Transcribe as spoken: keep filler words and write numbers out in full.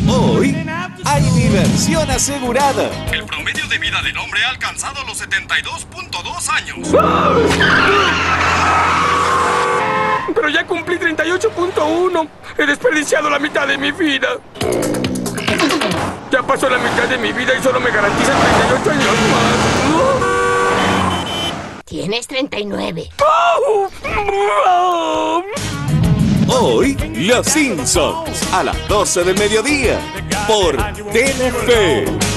Hoy hay diversión asegurada. El promedio de vida del hombre ha alcanzado los setenta y dos punto dos años. Pero ya cumplí treinta y ocho punto uno. He desperdiciado la mitad de mi vida. Ya pasó la mitad de mi vida y solo me garantizan treinta y ocho años más. Tienes treinta y nueve. Hoy, Los Simpsons, a las doce del mediodía, por Telefe.